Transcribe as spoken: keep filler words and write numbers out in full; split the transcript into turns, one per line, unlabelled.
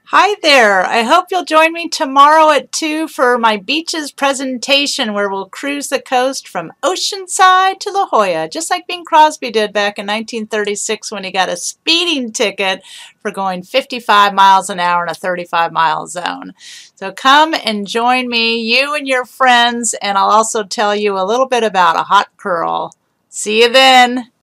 Hi there. I hope you'll join me tomorrow at two for my beaches presentation where we'll cruise the coast from Oceanside to La Jolla, just like Bing Crosby did back in nineteen thirty-six when he got a speeding ticket for going fifty-five miles an hour in a thirty-five mile zone. So come and join me, you and your friends, and I'll also tell you a little bit about a hot curl. See you then.